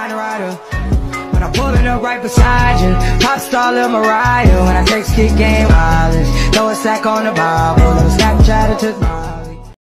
find a rider. When I'm pulling up right beside you, pop star Lil Mariah. When I text kick game wireless, throw a sack on the Bible, little Snapchat or took my